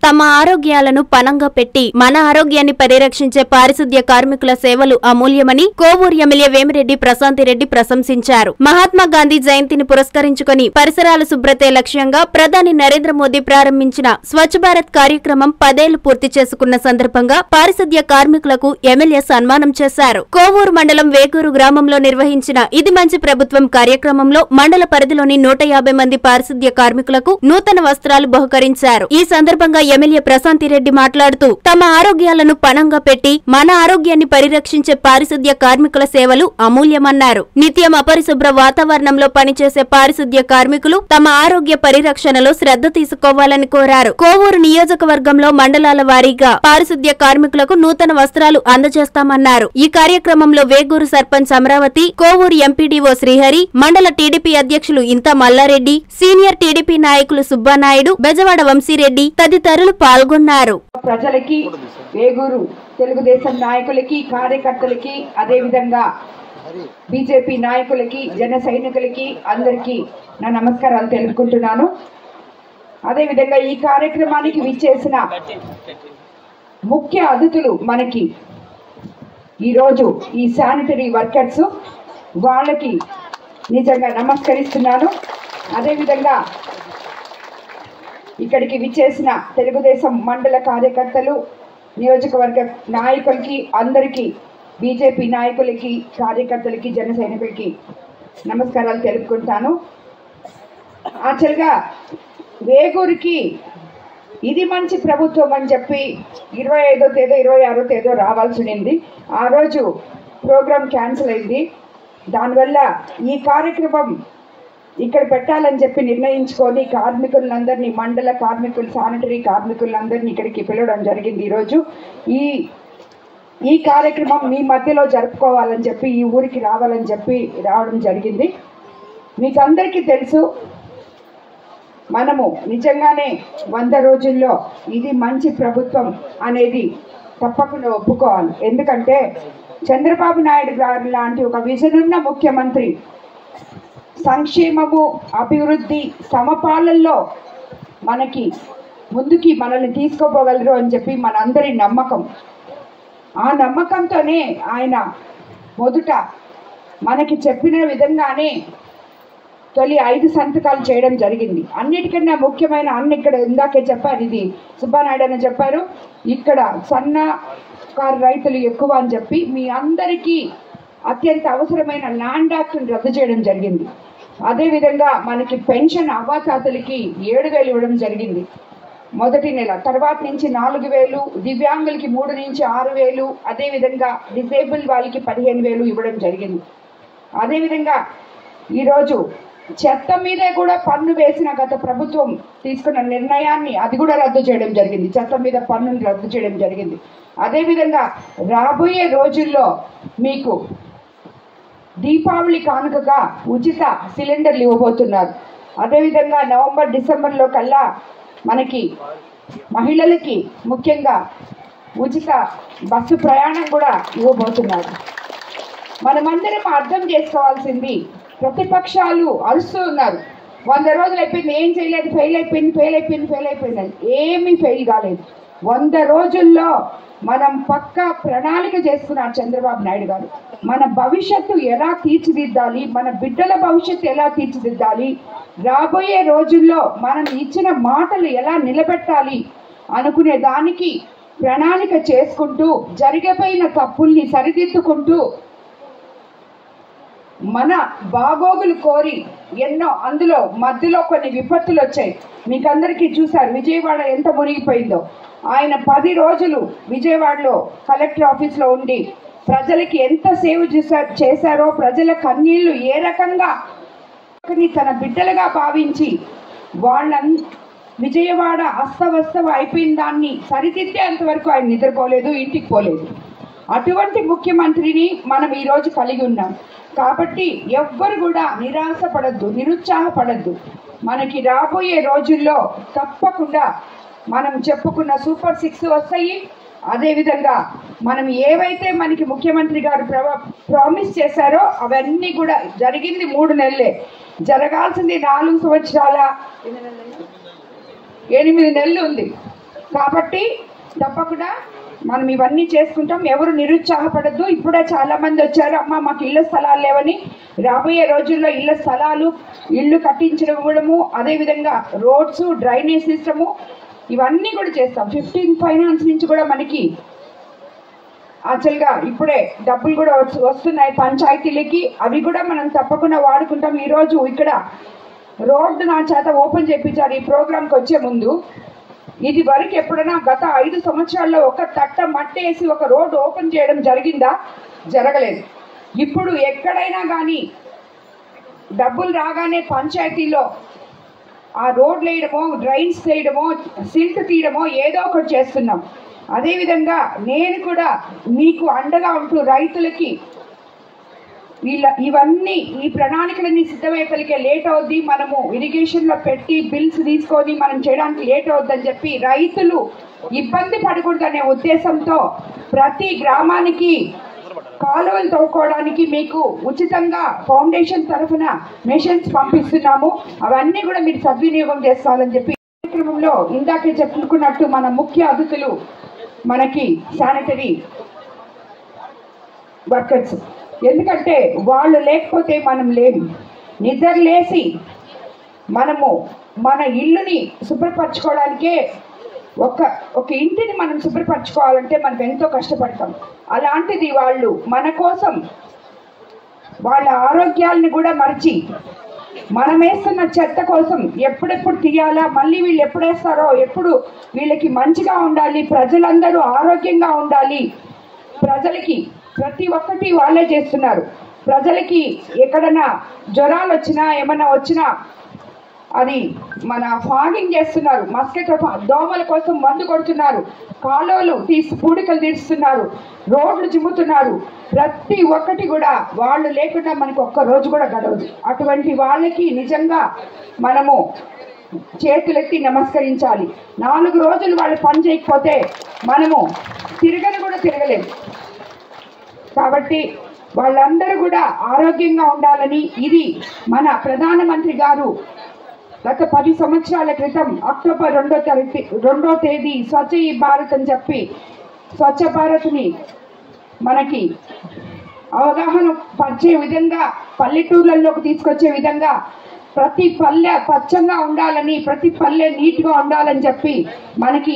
తమ ఆరోగ్యాలను పణంగా పెట్టి మన ఆరోగ్యాన్ని పరిరక్షించే పారిశుద్ధ్య కార్మికుల సేవలు అమూల్యమని కోవూరు ఎమ్మెల్యే వేమిరెడ్డి ప్రశాంతిరెడ్డి ప్రశంసించారు. మహాత్మా గాంధీ జయంతిని పురస్కరించుకుని పరిసరాల శుభ్రతే లక్ష్యంగా ప్రధాని నరేంద్ర మోదీ ప్రారంభించిన స్వచ్ఛ భారత్ కార్యక్రమం 10 ఏళ్లు పూర్తి చేసుకున్న సందర్భంగా పారిశుద్ధ్య కార్మికులకు ఎమ్మెల్యే సన్మానం చేశారు. కోవూరు మండలం వేగూరు గ్రామంలో నిర్వహించిన ఇది మంచి ప్రభుత్వం కార్యక్రమంలో మండల పరిధిలోని 150 మంది పారిశుద్ధ్య కార్మికులకు నూతన వస్త్రాలు బహుకరించారు. ఈ సందర్భంగా ఎమ్మెల్యే ప్రశాంతిరెడ్డి మాట్లాడుతూ తమ ఆరోగ్యాలను పణంగా పెట్టి మన ఆరోగ్యాన్ని పరిరక్షించే పారిశుద్ధ్య కార్మికుల సేవలు అమూల్యమన్నారు. నిత్యం అపరిశుభ్ర వాతావరణంలో పనిచేసే పారిశుద్ధ్య కార్మికులు తమ ఆరోగ్య పరిరక్షణలో శ్రద్ధ తీసుకోవాలని కోరారు. కోవూరు నియోజకవర్గంలో మండలాల వారీగా పారిశుద్ధ్య కార్మికులకు నూతన వస్త్రాలు అందజేస్తామన్నారు. ఈ కార్యక్రమంలో వేగూరు సర్పంచ్ అమరావతి, కోవూరు ఎంపీడీఓ శ్రీహరి, మండల టీడీపీ అధ్యక్షులు ఇంత మల్లారెడ్డి, సీనియర్ టీడీపీ నాయకులు సుబ్బానాయుడు, బెజవాడ వంశీరెడ్డి తదితరులు పాల్గొన్నారు. ప్రజలకి, వేగూరు తెలుగుదేశం నాయకులకి, కార్యకర్తలకి, అదేవిధంగా బీజేపీ నాయకులకి, జన సైనికులకి అందరికీ నా నమస్కారాలు తెలుపుకుంటున్నాను. అదేవిధంగా ఈ కార్యక్రమానికి విచ్చేసిన ముఖ్య అతిథులు మనకి ఈరోజు ఈ శానిటరీ వర్కర్స్, వాళ్ళకి నిజంగా నమస్కరిస్తున్నాను. అదేవిధంగా ఇక్కడికి విచ్చేసిన తెలుగుదేశం మండల కార్యకర్తలు, నియోజకవర్గ నాయకులకి అందరికీ, బీజేపీ నాయకులకి, కార్యకర్తలకి, జన సైనికులకి నమస్కారాలు తెలుపుకుంటాను. యాక్చువల్గా వేగూరికి ఇది మంచి ప్రభుత్వం అని చెప్పి 25వ తేదీ 26వ తేదీ రావాల్సి ఉండింది. ఆ రోజు ప్రోగ్రాం క్యాన్సిల్ అయింది. దానివల్ల ఈ కార్యక్రమం ఇక్కడ పెట్టాలని చెప్పి నిర్ణయించుకొని కార్మికులందరినీ, మండల కార్మికులు, శానిటరీ కార్మికులందరినీ ఇక్కడికి పిలవడం జరిగింది. ఈరోజు ఈ కార్యక్రమం మీ మధ్యలో జరుపుకోవాలని చెప్పి, ఈ ఊరికి రావాలని చెప్పి రావడం జరిగింది. మీకు అందరికీ తెలుసు, మనము నిజంగానే 100 రోజుల్లో ఇది మంచి ప్రభుత్వం అనేది తప్పకుండా ఒప్పుకోవాలి. ఎందుకంటే చంద్రబాబు నాయుడు గారు లాంటి ఒక విజన్ ఉన్న ముఖ్యమంత్రి సంక్షేమము, అభివృద్ధి, సమపాలనలో ముందుకి మనల్ని తీసుకోపోగలరు అని చెప్పి మనందరి నమ్మకం. ఆ నమ్మకంతోనే ఆయన మొదట మనకి చెప్పిన విధంగానే తొలి 5 సంతకాలు చేయడం జరిగింది. అన్నిటికన్నా ముఖ్యమైన ఇక్కడ ఇందాకే చెప్పారు, ఇది సుబ్బానాయుడు అని చెప్పారు, ఇక్కడ సన్నకారు రైతులు ఎక్కువ అని చెప్పి మీ అందరికీ అత్యంత అవసరమైన ల్యాండ్ యాక్ట్ని రద్దు చేయడం జరిగింది. అదేవిధంగా మనకి పెన్షన్ అవ్వాతాతలకి 7,000 ఇవ్వడం జరిగింది మొదటి నెల. తర్వాత నుంచి 4,000, దివ్యాంగులకి 3 నుంచి 6,000, అదేవిధంగా డిసేబుల్ వాళ్ళకి 15,000 ఇవ్వడం జరిగింది. అదేవిధంగా ఈరోజు చెత్త మీదే కూడా పన్ను వేసిన గత ప్రభుత్వం తీసుకున్న నిర్ణయాన్ని అది కూడా రద్దు చేయడం జరిగింది. చెత్త మీద పన్నుని రద్దు చేయడం జరిగింది. అదేవిధంగా రాబోయే రోజుల్లో మీకు దీపావళి కానుకగా ఉచిత సిలిండర్లు ఇవ్వబోతున్నారు. అదేవిధంగా నవంబర్, డిసెంబర్లో కల్లా మనకి మహిళలకి ముఖ్యంగా ఉచిత బస్సు ప్రయాణం కూడా ఇవ్వబోతున్నారు. మనమందరం అర్థం చేసుకోవాల్సింది, ప్రతిపక్షాలు అరుస్తూ ఉన్నారు, 100 రోజులు అయిపోయింది, ఏం చేయలేదు, ఫెయిల్ అయిపోయింది. ఏమీ ఫెయిల్ కాలేదు. 100 రోజుల్లో మనం పక్కా ప్రణాళిక చేసుకున్నారు చంద్రబాబు నాయుడు గారు. మన భవిష్యత్తు ఎలా తీర్చిదిద్దాలి, మన బిడ్డల భవిష్యత్తు ఎలా తీర్చిదిద్దాలి, రాబోయే రోజుల్లో మనం ఇచ్చిన మాటలు ఎలా నిలబెట్టాలి అనుకునే దానికి ప్రణాళిక చేసుకుంటూ, జరిగిపోయిన తప్పుల్ని సరిదిద్దుకుంటూ, మన బాగోగులు కోరి ఎన్నో, అందులో మధ్యలో కొన్ని విపత్తులు వచ్చాయి. మీకందరికీ చూశారు విజయవాడ ఎంత మునిగిపోయిందో. ఆయన 10 రోజులు విజయవాడలో కలెక్టర్ ఆఫీస్లో ఉండి ప్రజలకి ఎంత సేవ చేశారో, ప్రజల కన్నీళ్లు ఏ రకంగా తన బిడ్డలుగా భావించి వాళ్ళ విజయవాడ అస్తవ్యస్తం అయిపోయిన దాన్ని సరిదిద్దేంతవరకు ఆయన నిద్రపోలేదు, ఇంటికి పోలేదు. అటువంటి ముఖ్యమంత్రిని మనం ఈరోజు కలిగి ఉన్నాం. కాబట్టి ఎవ్వరు కూడా నిరాశపడద్దు, నిరుత్సాహపడద్దు. మనకి రాబోయే రోజుల్లో తప్పకుండా మనం చెప్పుకున్న సూపర్ 6 వస్తాయి. అదేవిధంగా మనం ఏవైతే మనకి ముఖ్యమంత్రి గారు ప్రామిస్ చేశారో అవన్నీ కూడా జరిగింది 3 నెలలే, జరగాల్సింది 4 సంవత్సరాల 8 నెలలు ఉంది. కాబట్టి తప్పకుండా మనం ఇవన్నీ చేసుకుంటాం. ఎవరు నిరుత్సాహపడద్దు. ఇప్పుడే చాలా మంది వచ్చారు, అమ్మ మాకు ఇళ్ల స్థలాలు లేవని. రాబోయే రోజుల్లో ఇళ్ల స్థలాలు, ఇళ్ళు కట్టించడము, అదేవిధంగా రోడ్స్, డ్రైనేజ్ సిస్టము ఇవన్నీ కూడా చేస్తాం. 15 ఫైనాన్స్ నుంచి కూడా మనకి యాక్చువల్గా ఇప్పుడే డబ్బులు కూడా వస్తున్నాయి పంచాయతీలకి. అవి కూడా మనం తప్పకుండా వాడుకుంటాం. ఈరోజు ఇక్కడ రోడ్డు నా చేత ఓపెన్ చేయించారు ఈ ప్రోగ్రాంకి వచ్చే ముందు. ఇది వరకు ఎప్పుడైనా గత 5 సంవత్సరాల్లో ఒక తట్ట మట్టేసి ఒక రోడ్డు ఓపెన్ చేయడం జరిగిందా? జరగలేదు. ఇప్పుడు ఎక్కడైనా కానీ డబ్బులు రాగానే పంచాయతీలో ఆ రోడ్లు వేయడమో, డ్రైన్స్ వేయడమో, సిల్ట్ తీయడమో ఏదో ఒకటి చేస్తున్నాం. అదేవిధంగా నేను కూడా మీకు అండగా ఉంటూ రైతులకి ఇవన్నీ ఈ ప్రణాళికలన్నీ సిద్ధమయ్యేపలికే లేట్ అవుద్ది, మనము ఇరిగేషన్లో పెట్టి బిల్స్ తీసుకొని మనం చేయడానికి లేట్ అవుద్దని చెప్పి రైతులు ఇబ్బంది పడకూడదనే ఉద్దేశంతో ప్రతి గ్రామానికి కాలువలు తవ్వుకోవడానికి మీకు ఉచితంగా ఫౌండేషన్ తరఫున మెషిన్స్ పంపిస్తున్నాము. అవన్నీ కూడా మీరు సద్వినియోగం చేసుకోవాలని చెప్పి కార్యక్రమంలో ఇందాకే చెప్పుకున్నట్టు మన ముఖ్య అతిథులు మనకి శానిటరీ వర్కర్స్. ఎందుకంటే వాళ్ళు లేకపోతే మనం లేము. నిద్ర లేసి మనము మన ఇల్లుని శుభ్రపరచుకోవడానికే ఒక ఇంటిని మనం శుభ్రపరచుకోవాలంటే మనం ఎంతో కష్టపడతాం. అలాంటిది వాళ్ళు మన కోసం వాళ్ళ ఆరోగ్యాలను కూడా మరిచి మనం వేస్తున్న చెత్త కోసం ఎప్పుడెప్పుడు తీయాలా, మళ్ళీ వీళ్ళు ఎప్పుడు వేస్తారో, ఎప్పుడు వీళ్ళకి మంచిగా ఉండాలి, ప్రజలందరూ ఆరోగ్యంగా ఉండాలి, ప్రజలకి ప్రతి ఒక్కటి వాళ్ళే చేస్తున్నారు. ప్రజలకి ఎక్కడన్నా జ్వరాలు వచ్చినా ఏమన్నా వచ్చినా అది మన ఫాగింగ్ చేస్తున్నారు, మస్కిటో దోమల కోసం మందు కొడుతున్నారు, కాలువలు తీసి పూడికలు తీస్తున్నారు, రోడ్లు చిమ్ముతున్నారు. ప్రతి ఒక్కటి కూడా వాళ్ళు లేకుండా మనకు ఒక్క రోజు కూడా గడవదు. అటువంటి వాళ్ళకి నిజంగా మనము చేతులెత్తి నమస్కరించాలి. 4 రోజులు వాళ్ళు పని చేయకపోతే మనము కూడా తిరగలేము. కాబట్టి వాళ్ళందరూ కూడా ఆరోగ్యంగా ఉండాలని, ఇది మన ప్రధానమంత్రి గారు గత 10 సంవత్సరాల క్రితం అక్టోబర్ 2వ తేదీ స్వచ్ఛ భారత్ అని చెప్పి స్వచ్ఛ భారత్ని మనకి అవగాహన పరిచే విధంగా, పల్లెటూర్లలోకి తీసుకొచ్చే విధంగా ప్రతి పల్లె పచ్చంగా ఉండాలని, ప్రతి పల్లె నీట్గా ఉండాలని చెప్పి మనకి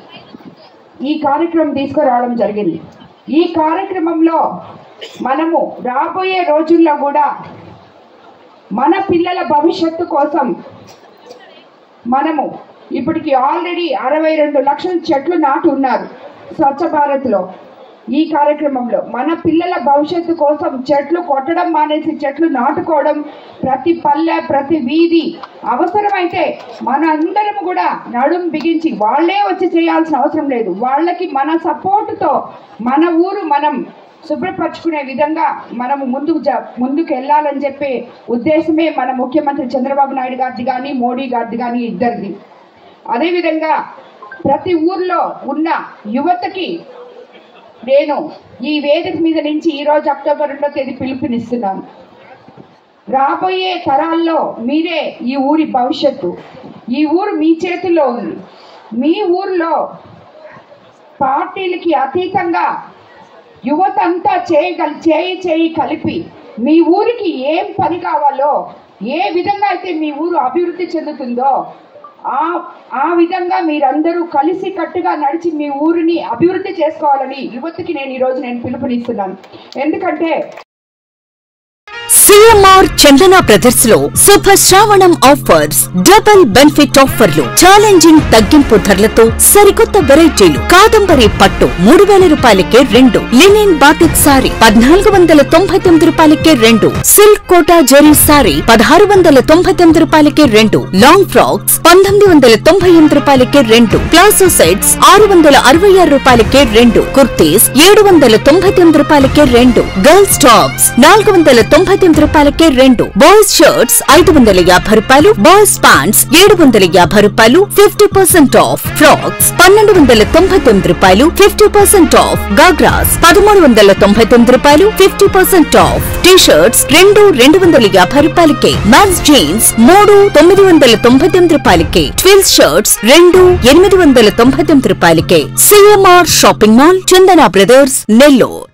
ఈ కార్యక్రమం తీసుకురావడం జరిగింది. ఈ కార్యక్రమంలో మనము రాబోయే రోజుల్లో కూడా మన పిల్లల భవిష్యత్తు కోసం మనము ఇప్పటికి ఆల్రెడీ 62 లక్షల చెట్లు నాటి ఉన్నారు స్వచ్ఛ భారత్లో. ఈ కార్యక్రమంలో మన పిల్లల భవిష్యత్తు కోసం చెట్లు కొట్టడం మానేసి చెట్లు నాటుకోవడం, ప్రతి పల్లె ప్రతి వీధి అవసరమైతే మన అందరం కూడా నడుం బిగించి, వాళ్ళే వచ్చి చేయాల్సిన అవసరం లేదు, వాళ్ళకి మన సపోర్టుతో మన ఊరు మనం శుభ్రపరచుకునే విధంగా మనము ముందుకు వెళ్ళాలని చెప్పే ఉద్దేశమే మన ముఖ్యమంత్రి చంద్రబాబు నాయుడు గారిది కానీ మోడీ గారిది కానీ ఇద్దరిది. అదేవిధంగా ప్రతి ఊర్లో ఉన్న యువతకి నేను ఈ వేదిక మీద నుంచి ఈరోజు అక్టోబర్ 2వ తేదీ పిలుపునిస్తున్నాను. రాబోయే తరాల్లో మీరే ఈ ఊరి భవిష్యత్తు. ఈ ఊరు మీ చేతుల్లో ఉంది. మీ ఊర్లో పార్టీలకి అతీతంగా యువత అంతా చేయి కలిపి మీ ఊరికి ఏం పని కావాలో, ఏ విధంగా అయితే మీ ఊరు అభివృద్ధి చెందుతుందో ఆ విధంగా మీరందరూ కలిసి కట్టుగా నడిచి మీ ఊరిని అభివృద్ధి చేసుకోవాలని యువతకి ఈరోజు నేను పిలుపునిస్తున్నాను. ఎందుకంటే సిఎంఆర్ చందన బ్రదర్స్ లో శుభ శ్రావణం ఆఫర్స్, డబుల్ బెనిఫిట్ ఆఫర్లు, ఛాలెంజింగ్ తగ్గింపు ధరలతో సరికొత్త వెరైటీలు. కాదంబరి పట్టు 3000 రూపాయలకే 2, లినిన్ బాతిక్ సారీ 1499 రూపాయలకే 2, సిల్క్ కోటా జరీ సారీ 1699 రూపాయలకే 2, లాంగ్ ఫ్రాక్స్ 1998 రూపాయలకే 2, ప్లాజో సెట్స్ 666 రూపాయలకే 2, కుర్తీస్ 799 రూపాయలకే 2, గర్ల్స్ టాప్స్ 499 రూపాయలకే 2, బాయ్స్ షర్ట్స్ 550 రూపాయలు, బాయ్స్ ప్యాంట్స్ 750 రూపాయలు 50% ఆఫ్, ఫ్రాక్స్ 1299 రూపాయలు 50% ఆఫ్, గాగ్రాస్ 1399 రూపాయలు 50% ఆఫ్, టీ షర్ట్స్ 250 రూపాయలకే, మ్యాన్స్ జీన్స్ 999 రూపాయలకే, ట్విల్స్ షర్ట్స్ 899 రూపాయలకే. CMR shopping mall, Chandana brothers, Nellore.